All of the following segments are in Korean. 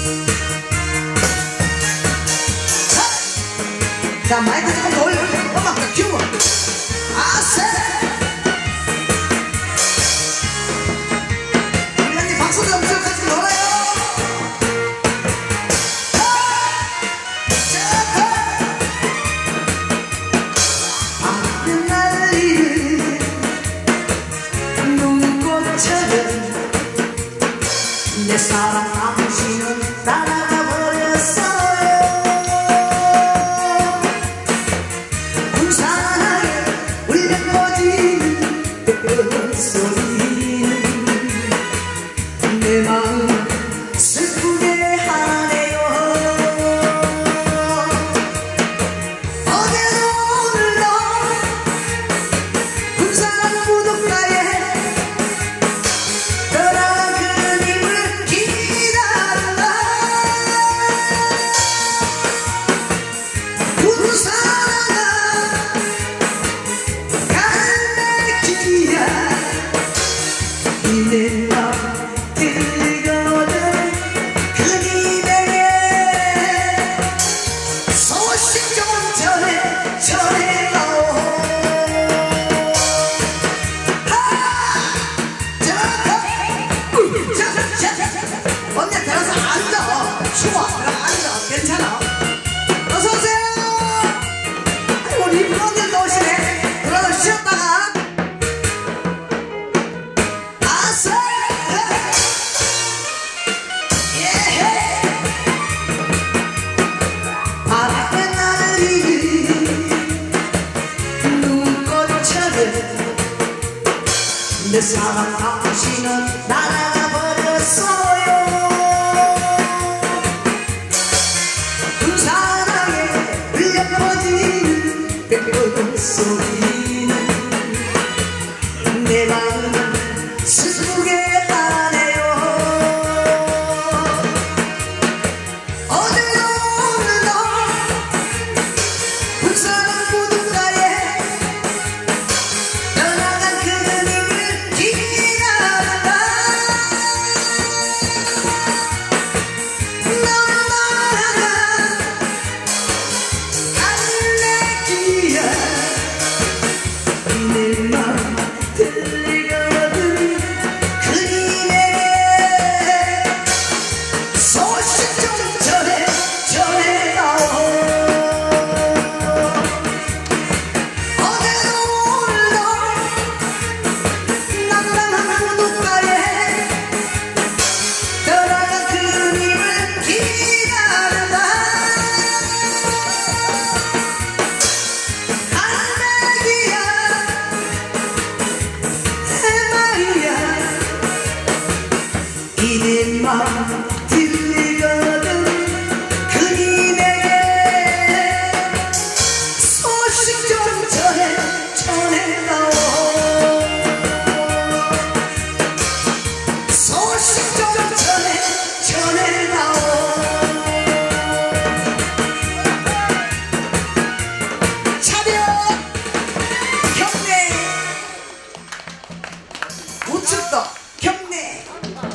자, 마이크 조금 더 올려. 음악 큐. 아세. 우리 언니 박수 좀 쳐 같이 놀아요. 밤에 날리는 눈꽃처럼 내 사랑 당신은 날아가 버렸어요. 내 마음 슬프게 하네요. 어제도 오늘도 군사랑 무덤가에 떠나간 그님을 기다린다. 군사랑아 갈매기야 내 맘 내 사랑 당신은 날아가 버렸어요. 그 사랑에 흘려 퍼지는 백별 소리는 내 마음을 슬프게 하네요. 어제도 오늘도 그 사랑 무덤가에 떠나간 그님을 기다린다. 넌 말하나 갈매기야 내 맘 들리거든. 그님에게 소식 좀 전해다오. 어제도 오늘도 낭낭한 무덤가에 떠나간 그님을 기다린다. 갈매기야 해마리야 이 내 맘 들리거든. 그님에게 소식 좀 전해다오. 소식 좀 전해다오. 차렷 경례 우측도 경례.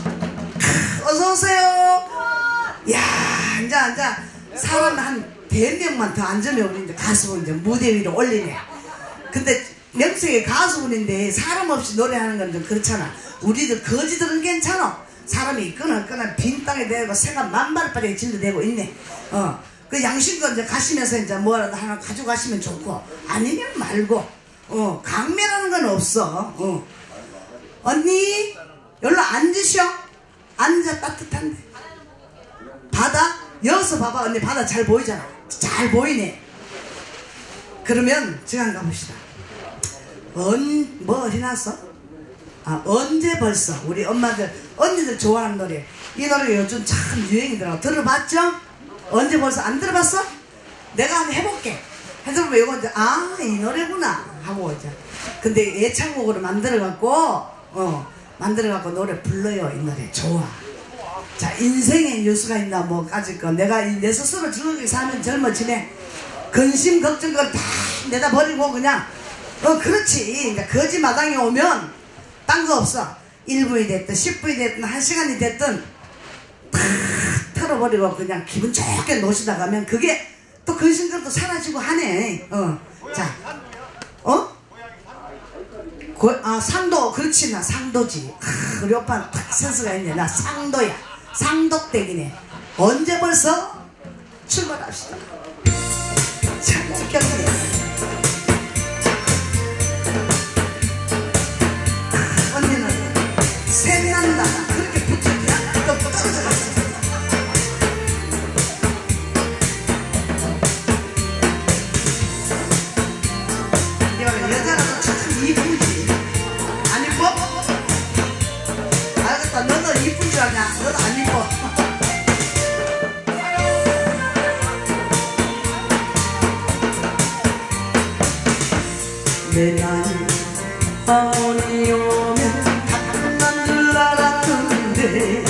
어서오세요. 야, 이제 사람 한 100명만 더 앉으면 우리 이제 가수분 이제 무대 위로 올리네. 근데 명색이 가수분인데 사람 없이 노래하는 건 좀 그렇잖아. 우리들 거지들은 괜찮아. 사람이 있거나 빈 땅에 대고 새가 만발빠르게 질러대고 있네. 그 양심도 이제 가시면서 이제 뭐라도 하나 가져가시면 좋고, 아니면 말고, 강매라는 건 없어. 언니, 여기로 앉으셔. 앉아, 따뜻한데. 바다? 여기서 봐봐. 언니 바다 잘 보이잖아. 잘 보이네. 그러면 제가 가봅시다. 뭐 해놨어? 아, 언제 벌써? 우리 엄마들, 언니들 좋아하는 노래. 이 노래가 요즘 참 유행이더라고. 들어봤죠? 언제 벌써? 안 들어봤어? 내가 한번 해볼게. 해보면 이거 이제, 아, 이 노래구나. 하고 이제. 근데 애창곡으로 만들어갖고 노래 불러요. 이 노래. 좋아. 자, 인생에 뉴스가 있나, 뭐까짓 거. 내가 내 스스로 즐겁게 사면 젊어지네. 근심, 걱정, 그걸 다 내다 버리고 그냥, 그렇지. 그러니까 거지마당에 오면, 딴 거 없어. 1분이 됐든, 10분이 됐든, 1시간이 됐든, 다 털어버리고 그냥 기분 좋게 노시다 가면 그게 또 근심들도 사라지고 하네. 자, 상도. 그렇지, 나 상도지. 우리 오빠는 딱 센스가 있네. 나 상도야. 상도댁이네. 언제 벌써 출발합시다. 자, 경기. 언니는 샘난다. 그렇게 붙였냐? 또 떨어져갔어. 여자라도 참 이쁘지. 안 이뻐? 알겠다. 너도 이쁜 줄 아냐? 너도 안 이뻐. 내 나이 마흔이 오면 난 줄 알았는데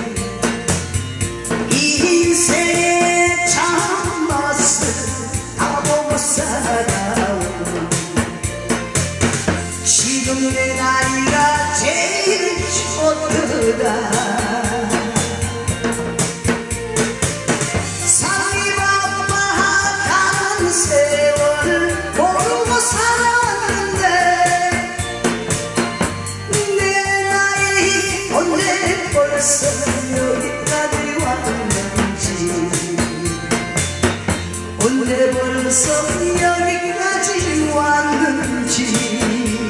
이 인생에 참았어 다 보고 살아온 지금 내 나이가 제일 좋더라. 사랑이 바빠가는 세월 모르고 살았는데 내 나이 언제 벌써 여기까지 왔는지 언제 벌써 여기까지 왔는지.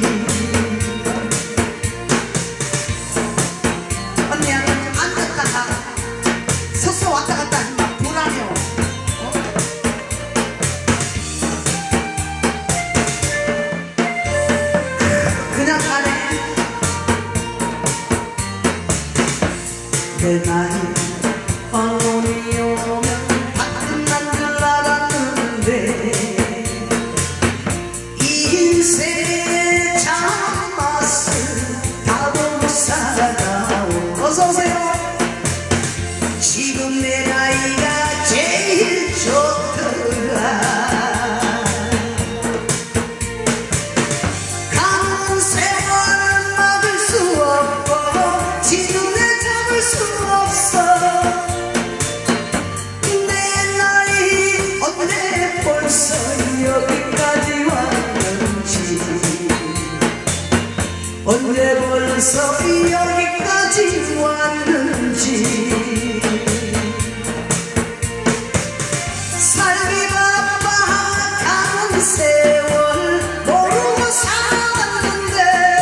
내 나이 마흔이 오면 난 줄 알았는데 이 인생에 참았어 다 보고 살아가오. 어서오세요. 지금 내 나이가 제일 좋더라. 가는 세월을 막을 수 없고 지금 수 없어. 내 나이 언제 벌써 여기까지 왔는지 언제 벌써 여기까지 왔는지. 삶이 바빠가는 세월 모르고 살았는데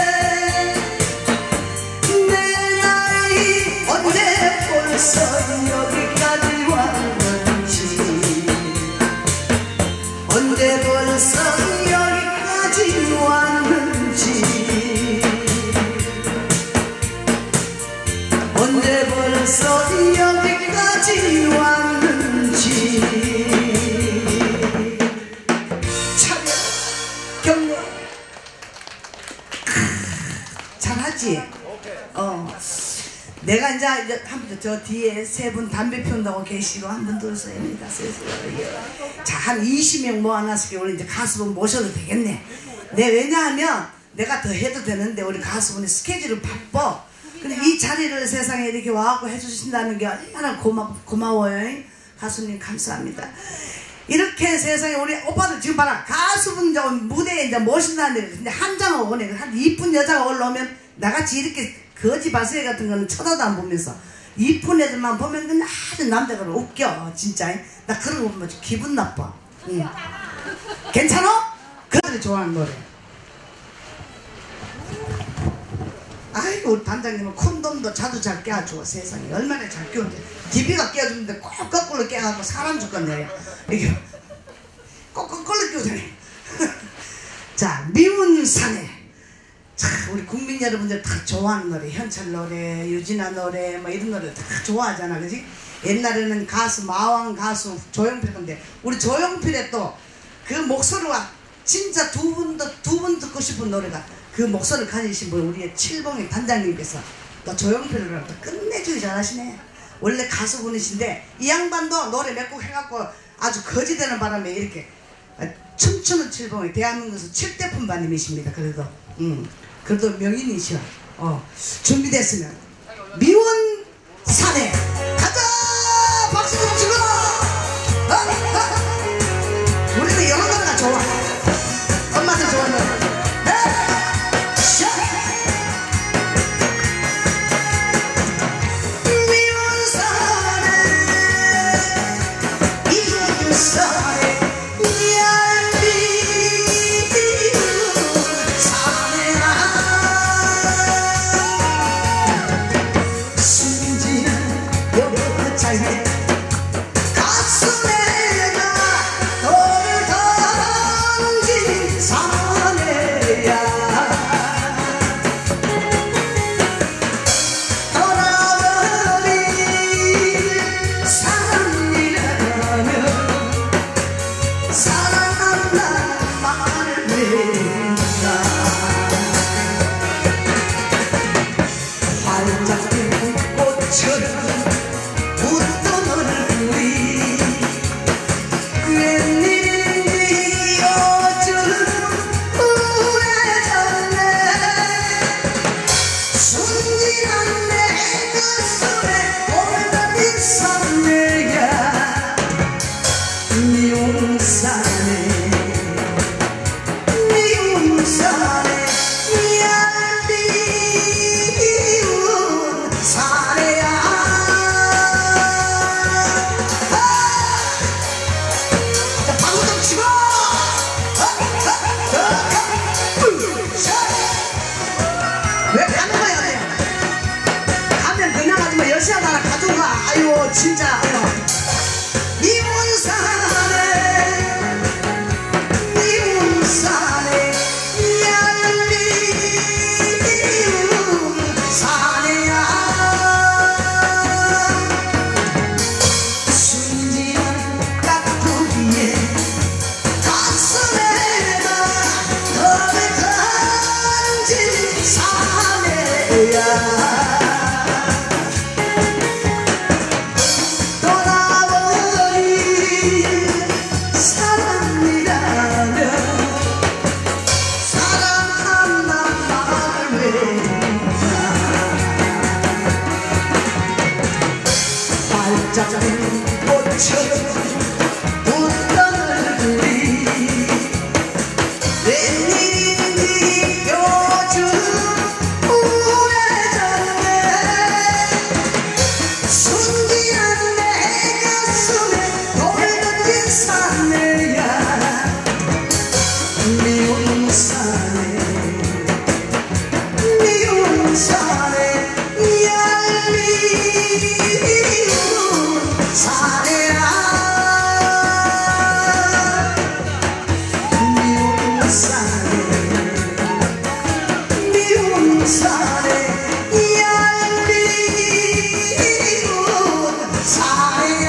언제 벌써 여기까지 왔는지 언제 벌써 여기까지 왔는지 언제 벌써 여기까지 왔는지. 차려 경례 잘하지? 내가 이제 한 저 뒤에 세 분 담배 피운다고 계시고 한 분 더 있습니다. 자, 한 20명 모아놨으니까 우리 이제 가수분 모셔도 되겠네. 왜냐하면 내가 더 해도 되는데 우리 가수분이 스케줄이 바빠. 근데 이 자리를 세상에 이렇게 와갖고 해주신다는 게 얼마나 고마워요. 가수님 감사합니다. 이렇게 세상에 우리 오빠들 지금 봐라. 가수분 무대에 이제 모신다는데 근데 한 장을 오네. 한 이쁜 여자가 올라오면 나같이 이렇게 거지 바스에 같은 거는 쳐다도 안 보면서 이쁜 애들만 보면 그냥 아주 남자가 웃겨. 진짜 나 그런 거 보면 기분 나빠. 응. 괜찮아? 그들이 좋아하는 노래. 아이고 우리 단장님은 콘돔도 자주 잘 깨워주고 세상에 얼마나 잘 깨우는데 DB가 깨워주는데 꼭 거꾸로 깨워갖고 사람 죽겠네요. 이게 꼭 거꾸로 깨우잖아요. 자, 미운 사내. 자, 우리 국민 여러분들 다 좋아하는 노래, 현철 노래, 유진아 노래, 뭐 이런 노래 다 좋아하잖아, 그지? 옛날에는 가수, 마왕 가수 조용필 건데, 우리 조용필의 또 그 목소리가 진짜 두 분 듣고 싶은 노래가 그 목소리를 가지신 분, 우리의 칠봉의 단장님께서 또 조용필을 또 끝내주기 잘하시네. 원래 가수분이신데, 이 양반도 노래 몇 곡 해갖고 아주 거지되는 바람에 이렇게 춤추는 칠봉이 대한민국에서 7대 품바님이십니다. 그래도 명인이셔. 준비됐으면 미운 사내 가자. 차게 가슴에다 돌을 던진 사내야 떠나버린 사람이라면 사랑한다는 말을 외운다 활짝 핀 꽃처럼 웃던 얼굴이 웬일인지 요즘 우울해졌네 순진한 내 가슴에 오래된 인사내야 미운사네 미운사네 얄미운 사내야 자 방구 좀 치고 왜 가는 거야 그냥 가면 그냥 하지마 여시야 나라 가져가 아유 진짜 아유 미운사네 미운사네 얄미운 사내야 순진한 깍두기에 가슴에다 너를 던진 사내야 떠나버린 사람이라면 사랑한다는 말을 외운다 활짝 핀 꽃처럼 웃던 얼굴이 웬일인지 요즘 우울해졌네 순진한 내 가슴에 돌을 던진 사내야 미운 사내 미운 사내 얄미운 사내야 미운 사내 미운 사내 얄미운 사내야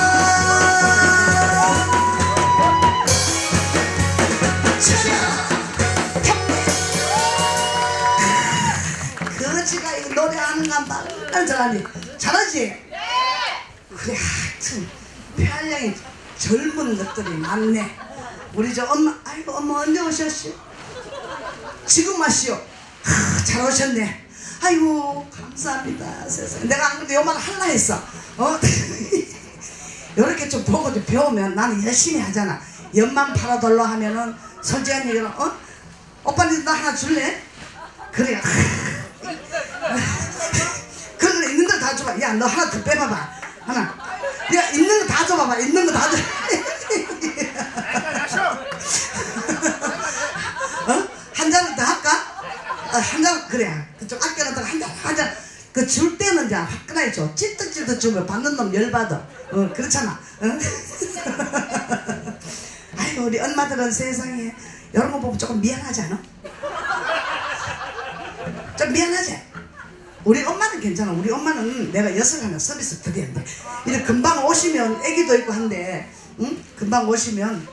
거지가 이 노래하는 건 말을 잘하니 잘하지? 그래 하여튼 폐활량이 젊은 것들이 많네 우리 저 엄마 아이고 엄마 언제 오셨시오? 지금 마시오 잘 오셨네 아이고 감사합니다 세상에 내가 안 그래도 요 말 할라 했어 요렇게 좀 보고 좀 배우면 나는 열심히 하잖아 옆만 팔아달라 하면은 솔직한 얘기로 오빠는 나 하나 줄래? 그래 그래 있는 거 다 줘봐 야 너 하나 더 빼봐봐 하나 야 있는 거 다 줘봐봐 있는 거 다 줘 한 잔을 더 할까? 한 잔 그래 그쪽 아껴놨다가 한 잔 그 줄 때는 이제 화끈하게 줘 찔득찔득 주면 받는 놈 열받아 그렇잖아 아이고 우리 엄마들은 세상에 이런 거 보면 조금 미안하지 않아? 좀 미안하지? 우리 엄마는 괜찮아 우리 엄마는 내가 엿을 하나 서비스 드리는데 이렇게 금방 오시면 애기도 있고 한데 응? 금방 오시면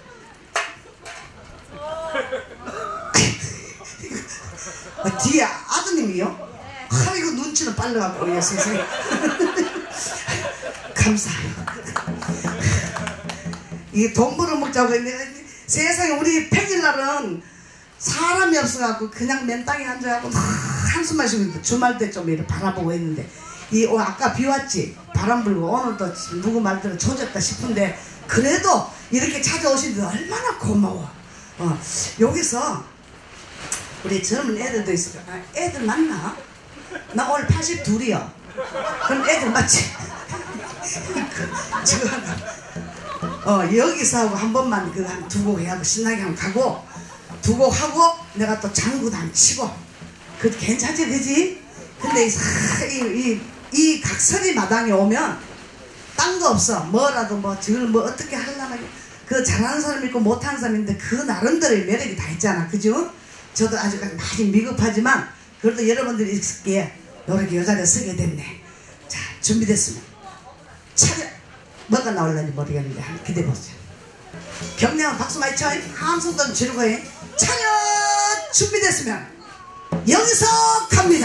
뒤에 아드님이요? 아이고 눈치는 빨라갖고 우리 세상에 감사해요 이게 돈 벌어먹자고 했는데 세상에 우리 평일날은 사람이 없어갖고 그냥 맨땅에 앉아갖고 막 한숨만 쉬고 있는데 주말 때 좀 이렇게 바라보고 있는데 아까 비 왔지 바람 불고 오늘도 누구 말대로 조졌다 싶은데 그래도 이렇게 찾아오시는데 얼마나 고마워 여기서 우리 젊은 애들도 있어 애들 맞나? 나 오늘 82이야 그럼 애들 맞지? 지금 여기서 하고 한 번만 그 한 두 곡 해하고 신나게 한번 가고 두 곡 하고 내가 또 장구도 한 치고 그 괜찮지 그지? 근데 이 각설이 마당에 오면 딴 거 없어. 뭐라도 뭐 저걸 뭐 어떻게 하려면 그 잘하는 사람 있고 못하는 사람 있는데 그 나름대로의 매력이 다 있잖아. 그죠? 저도 아직까지 많이 미흡하지만 그래도 여러분들이 있을게 노력이 요 자리에 서게 됐네. 자, 준비됐으면 차렷. 뭐가 나올는지 모르겠는데 한번 기대해보세요. 격려한 박수 많이 쳐. 함성도 지르고 해. 차렷. 준비됐으면 여기서 갑니다.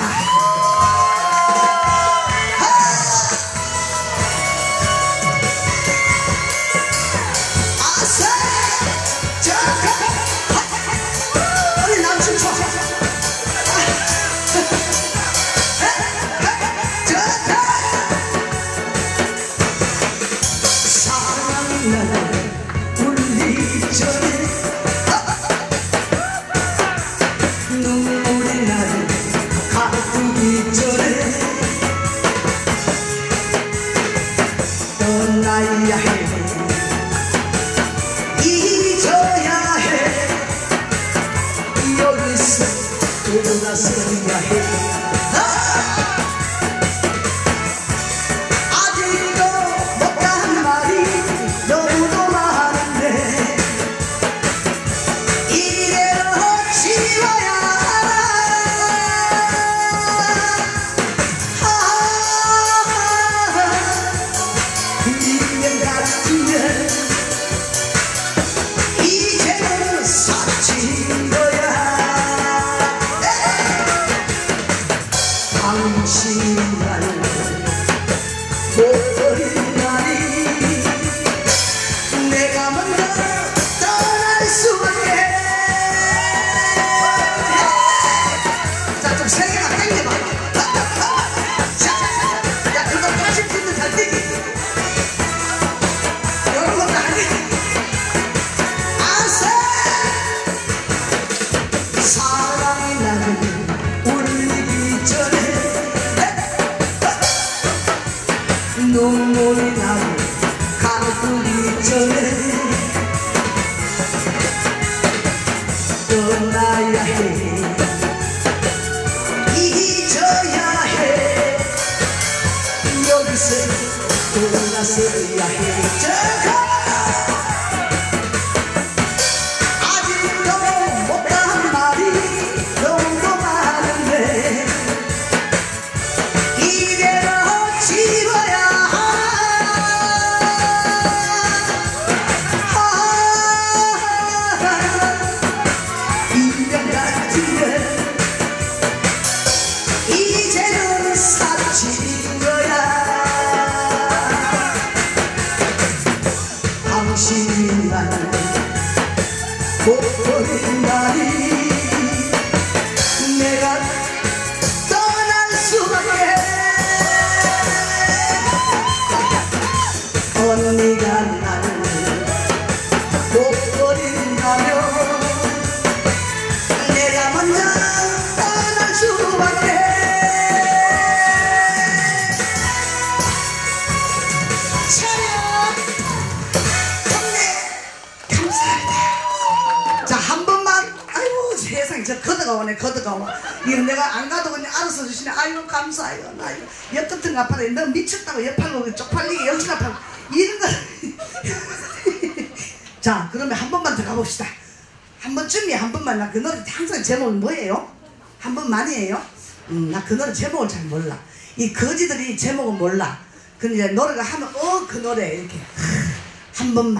아싸. 우리 남친 쳐. 눈물이 나고 가두기 전에 떠나야 해, 잊어야 해, 여기서 돌아서야 해. 저거 아직도 못한 말이 너무 많은데 이대로 지워야 당신이 나를 못 버린 날이 내가 떠날 수밖에. 언니가 나를 못 버린다면 내가 먼저 떠날 수밖에. 저 걷어가 오네. 걷어가 와. 이거 내가 안 가도 그냥 알아서 주시네. 아이고 감사해요. 나 이거 옆 같은 아파라. 너 미쳤다고 옆팔로 쪽팔리게 여기 아파라. 이런 거. 자, 그러면 한 번만 더 가봅시다. 한 번쯤이야. 한 번만. 나 그 노래 항상 제목은 뭐예요? 한 번만이에요? 나 그 노래 제목을 잘 몰라. 이 거지들이 제목은 몰라. 근데 이제 노래가 하면 그 노래 이렇게 한 번만.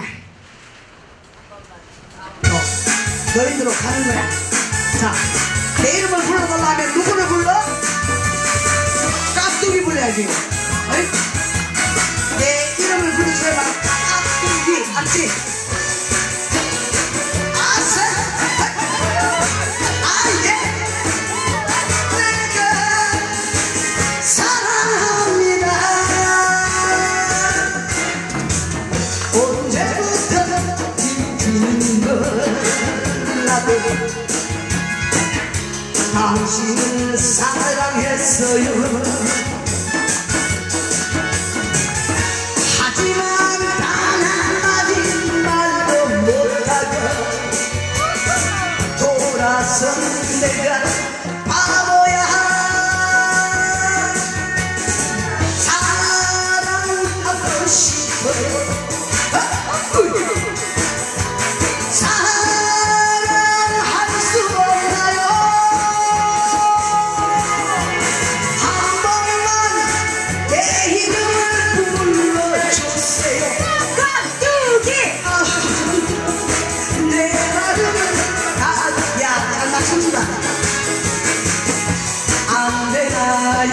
너희들로 가는 거야. 자, 내 이름을 불러달라면 누구를 불러? 깍두기 불러야지. 어이? 내 이름을 부르셔야 깍두기. 알지? 아싸! 예! 내가 사랑합니다. 언제부터 잊는 걸 나도 당신을 사랑했어요. 하지만 단 한마디 말도 못하고 돌아선 내가 바보야. 사랑하고 싶어. 사랑할 수 없나요? 한 번만 내 이름을 불러주세요. 깍두기 내 마음은 야, 잘 맞춘다. 안 되나요?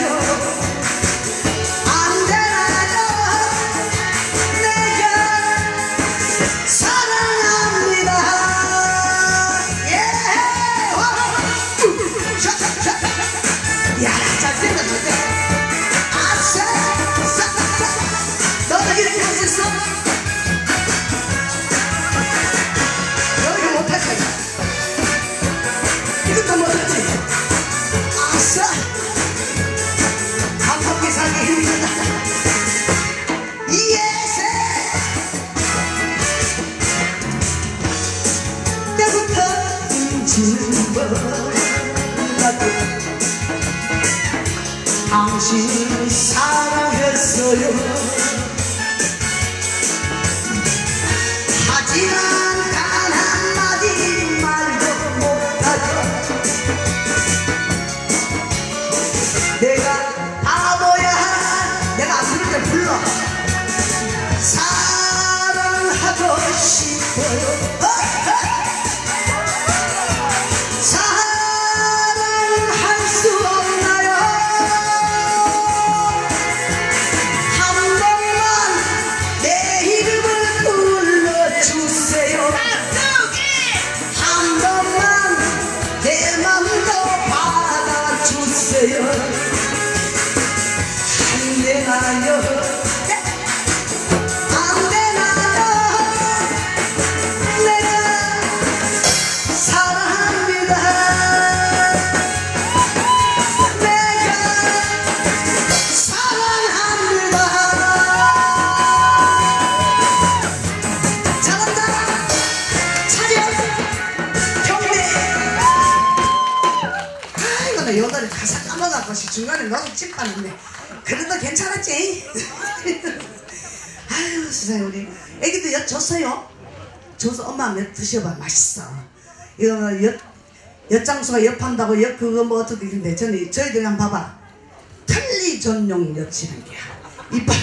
안 되나요? 내가 사랑합니다. 예! 야, 잘 된다, 잘 된다. 아싸! 너는 이렇게 할 수 있어? 너희가 못하지? 이것도 못하지? 아싸! 한국에 살기 힘들다. 예세! 때부터 잊지는 몰라도 당신을 사랑했어요. 하지만 단 한마디 말도 못하죠. 내가 바보야. 내가 안 부를 때 불러. 사랑하고 싶어요. 사랑할 수 없나요? 한 번만 내 이름을 불러주세요. 한 번만 내 맘도 받아주세요. 안 되나요? 안 되나요? 내가 사랑합니다. 내가 사랑합니다. 잘한다. 차려. 경례. 아이고, 나 요다리 가사 까먹어갖고 중간에 너무 찝하는데 그래도 괜찮았지? 아유, 세상에, 우리 애기도 엿 줬어요. 줘서 엄마 몇 드셔봐. 맛있어. 이거 엿장수가 엿한다고 엿 그거 뭐 어떻게 있는데 저희들이 한번 봐봐. 틀니 전용 엿이란 게야. 이빨.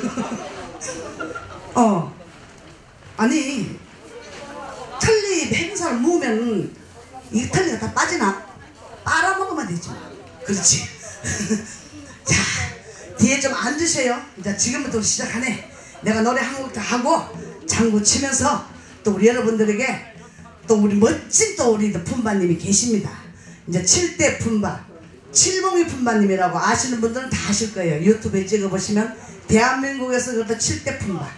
아니, 틀니 행사를 모으면 이 틀니가 다 빠지나? 빨아먹으면 되지. 그렇지. 자, 뒤에 좀 앉으세요. 이제 지금부터 시작하네. 내가 노래 한 곡 다 하고 장구 치면서 또 우리 여러분들에게 또 우리 멋진 또 우리 품바님이 계십니다. 이제 7대 품바, 칠봉이 품바님이라고 아시는 분들은 다 아실 거예요. 유튜브에 찍어보시면 대한민국에서 그것도 7대 품바.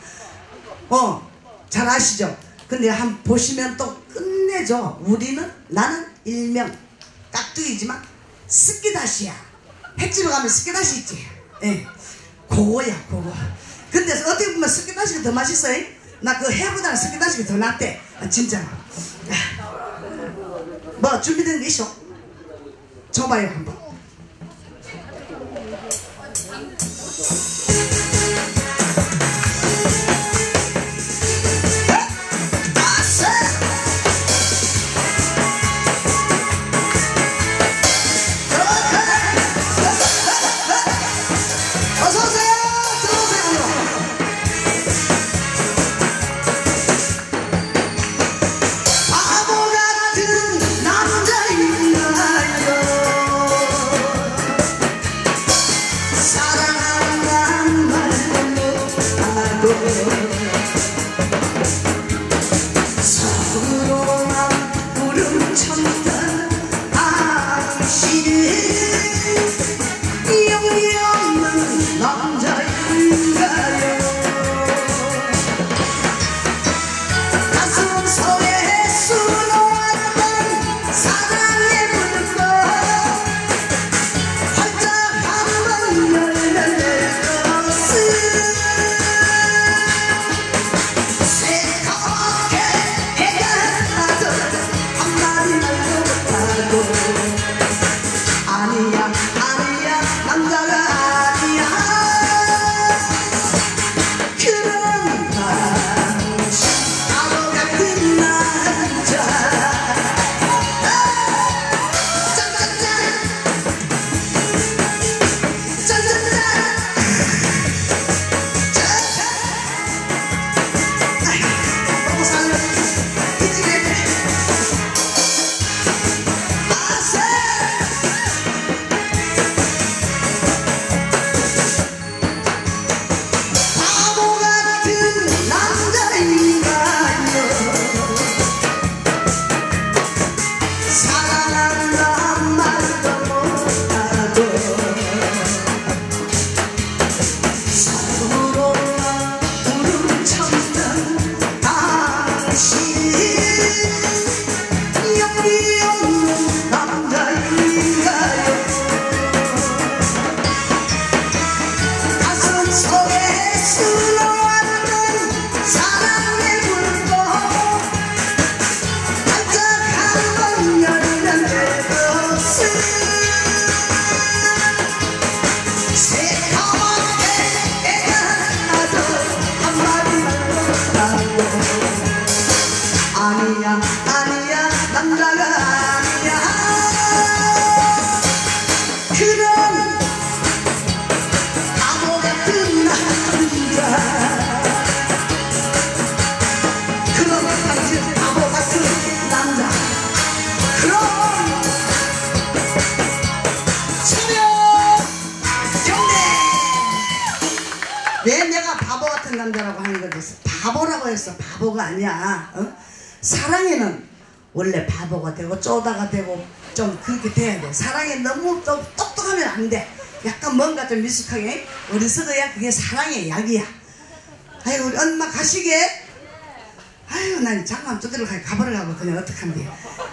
잘 아시죠? 근데 한번 보시면 또 끝내죠. 나는 일명 깍두기지만 스키다시야. 횟집에 가면 스키다시 있지. 예, 그거야, 그거. 근데 어떻게 보면 스키다시가 더 맛있어요. 나 그 해보다는 스키다시가 더 낫대. 진짜. 뭐 준비된 게 있어? 줘봐요 한번. 바보 같은 남자 있나요? 아니야 아니야 남자가 아니야 그런 바보 같은 남자 그런 당신 바보 같은 남자 그럼 왜 내가 바보 같은 남자라고 하는 거지? 바보라고 했어. 바보가 아니야. 어? 사랑에는 원래 바보가 되고 쪼다가 되고 좀 그렇게 돼야 돼. 사랑에 너무 똑똑하면 안 돼. 약간 뭔가 좀 미숙하게 어리석어야 그게 사랑의 약이야. 아이고 우리 엄마 가시게. 아이고 난 잠깐 저대로 가버려가고 그냥 어떡한데.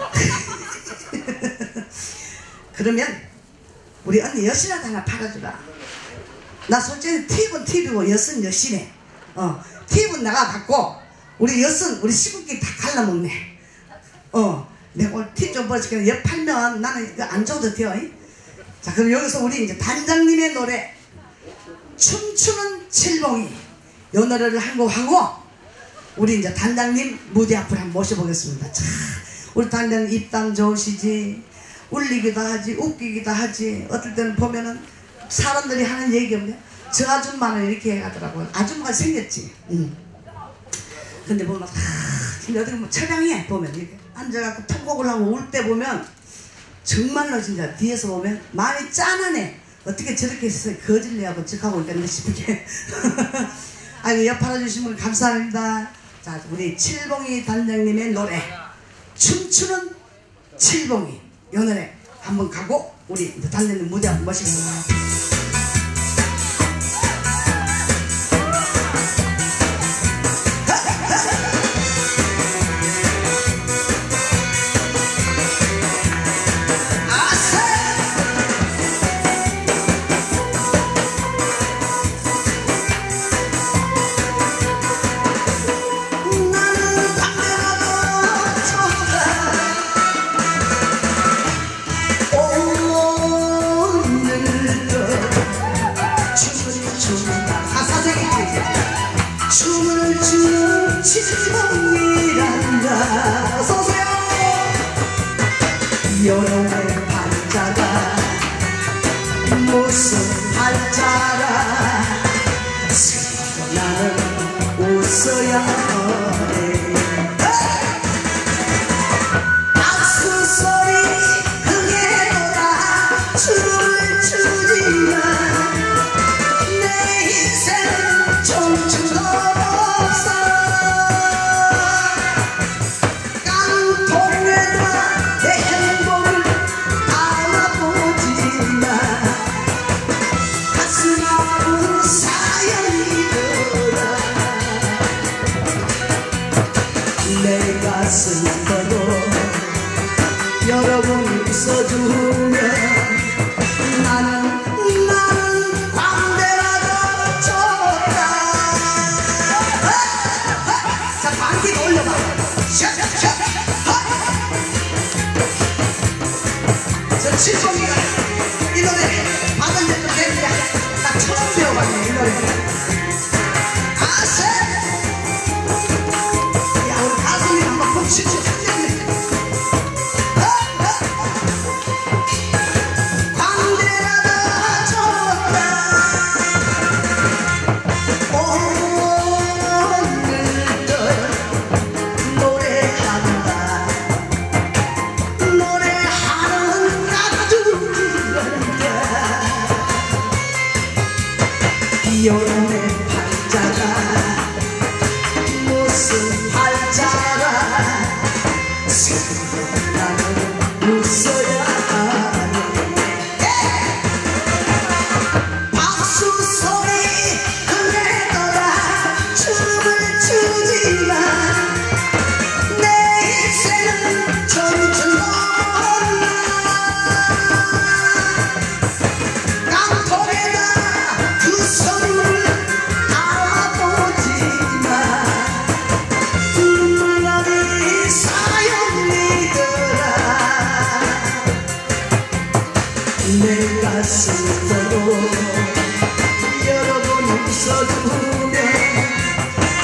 그러면 우리 언니 엿이라도 하나 팔아주라. 나 솔직히 팁은 팁이고 엿은 엿이네. 팁은 내가 갖고 우리 엿은 우리 식구끼리 다 갈라먹네. 내가 오늘 팁 좀 벌어줄게. 엿 팔면 나는 이거 안 줘도 돼요. 자 그럼 여기서 우리 이제 단장님의 노래 춤추는 칠봉이 요 노래를 한 곡 하고 우리 이제 단장님 무대 앞으로 한번 모셔보겠습니다. 자 우리 단장님 입담 좋으시지. 울리기도 하지 웃기기도 하지. 어떨 때는 보면은 사람들이 하는 얘기 없네. 저 아줌마는 이렇게 하더라고요. 아줌마가 생겼지. 근데 보면 근데 어떻게 보면 처량해. 보면 이렇게 앉아갖고 통곡을 하고 울 때 보면 정말로 진짜 뒤에서 보면 마음이 짠하네. 어떻게 저렇게 거질려하고 척하고 있겠네 싶게. 아이고 옆 팔아주신 분 감사합니다. 자 우리 칠봉이 단장님의 노래 춤추는 칠봉이 이 노래 한번 가고 우리 단장님 무대 한번 모시겠습니다. 춤을 추는 칠봉이란다. 서세요. 여름의 팔자가 무슨 팔자라 나는 웃어야 해. 박수 소리 크게 돌아 춤을 추지만 내 인생은 춤추고 없어. 깡통에다 내 행복을 담아보지만 가슴 아픈 사연이 들어 내 가슴에도 여러분이 웃어주면 나는 광대라도 좋다. 자 반기도 올려봐. 샷샷샷. 저 칠봉이가 이 노래 받은 적도 되는데 나 처음 배워봤네 이 노래. 아세. 야 우리 가슴이 한번 푹 치고 쳤네. 여름의 팔자가 무슨 팔자라 나는 웃어야 하네. 박수 소리 흘러라 춤을 추지만 내 인생은 춤추고 없나. 깡통에다 그 손을 담아보지만 눈물이 사연이 들어 내 가슴으로 여러분 웃어주네.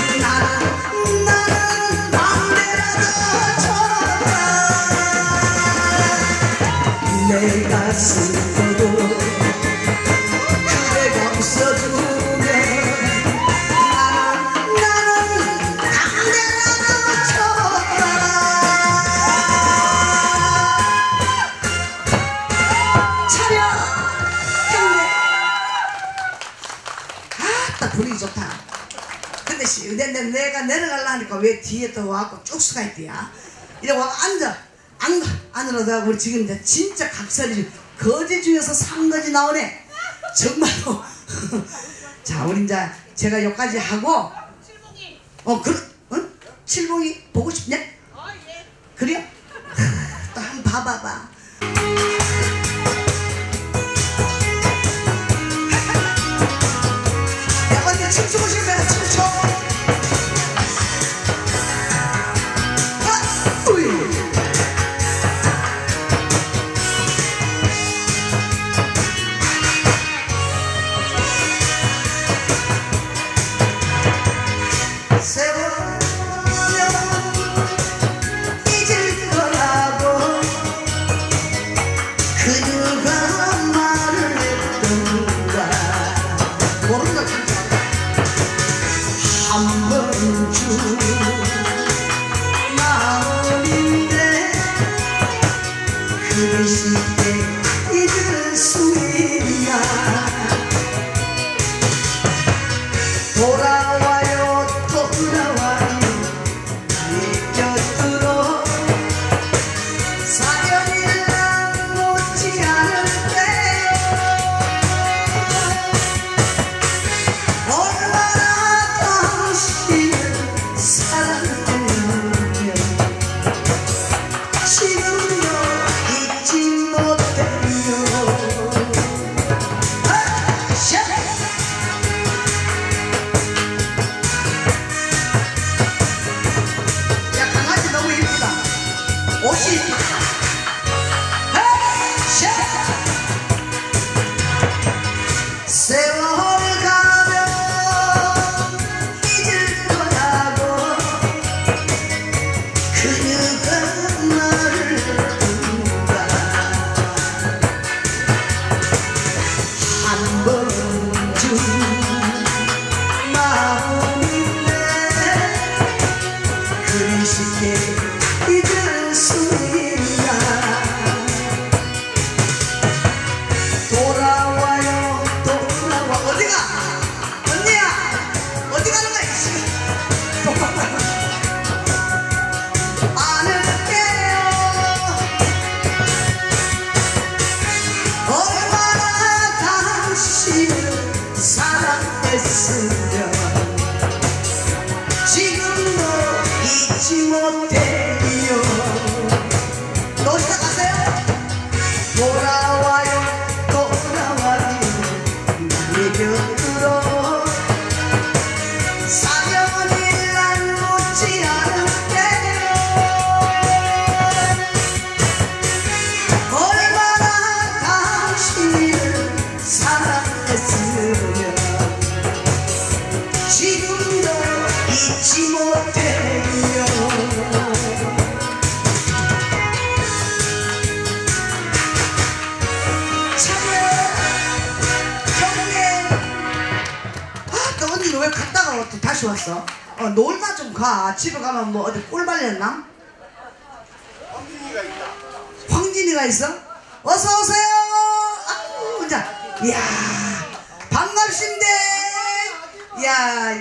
아저씨 내가 내려가려니까 왜 뒤에 또 와갖고 쭉 서가 있대야. 이래 와서 안으로 들어가고 우리 지금 이제 진짜 각설이 거지 중에서 상거지 나오네. 정말로. 자, 우리 이제 제가 여기까지 하고. 칠봉이 보고 싶냐? 예. 그래요? 또 한번 봐봐봐. 야, 언니 춤추고 싶으면 춤춰. 왜 갔다가 또 다시 왔어? 놀다 좀 가. 집에 가면 뭐 어디 꿀 발렸나? 황진이가 있다. 황진이가 있어? 어서 오세요. 아우, 자, 이야, 반갑신데. 이야,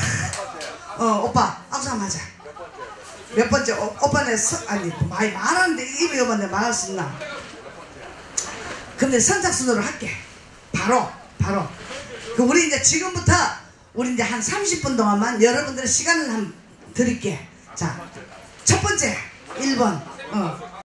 오빠 악수 한번 하자. 몇 번째? 오빠네 아니 많이 말하는데 입이 오반데 말할 수 있나? 근데 선착순으로 할게. 바로. 우리 이제 지금부터 우리 이제 한 30분 동안만 여러분들의 시간을 한번 드릴게. 자, 첫 번째 1번.